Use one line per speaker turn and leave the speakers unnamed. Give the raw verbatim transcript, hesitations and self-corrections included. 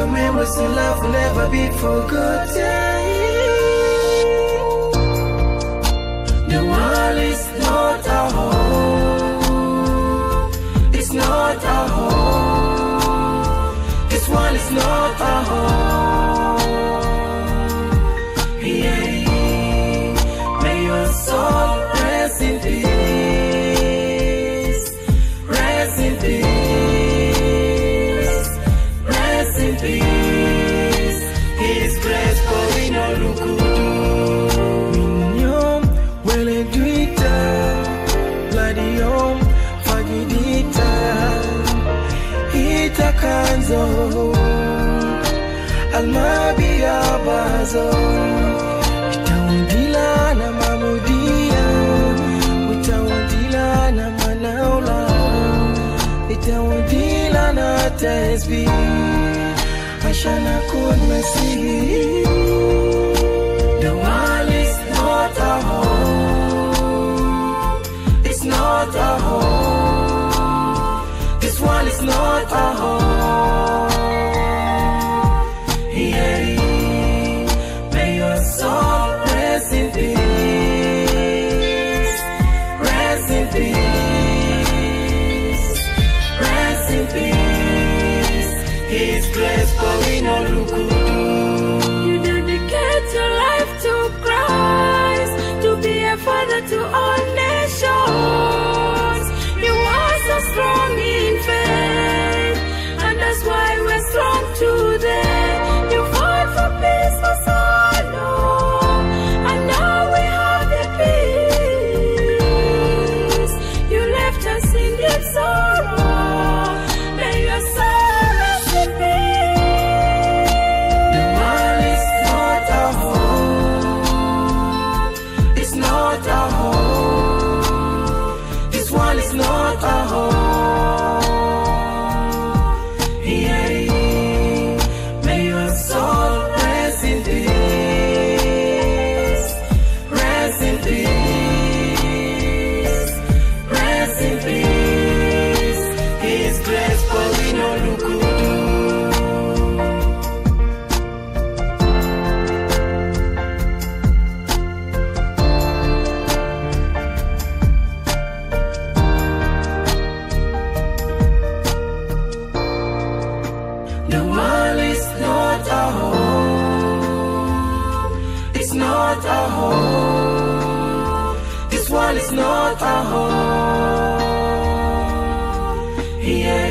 Your memories in love will never be forgotten. The world is not a home. It's not a home. This one is not a home. Yeah. May your soul rest in peace. Rest in peace. Rest in peace. His grace pouring on Lukudu. Minyom, wele duita, Ladiom, Fagidita, Ita Kanzo, Almabia Bazo, Itaundila na Mamudia, Itaundila na Manaula, Itaundila na Tesbi, Ashana Kunmasi. The world is not a home. It's not a home. This one is not a home. Yeah. May your soul rest in peace. Rest in peace. Rest in peace. His grace pouring on Lukudu. You dedicate your life to Christ, to be a father to all nations. You are so strong in faith, and that's why we're strong today. You fought for peace for so long, and now we have the peace. You left us in deep sorrow. May your soul rest in peace. The world is not a home. It's not a home. This one is not a home. Yeah. May your soul rest in peace. Rest in peace. Rest in peace. His grace pouring on Lukudu. The world is not a home. It's not a home. This one is not a home. Yeah.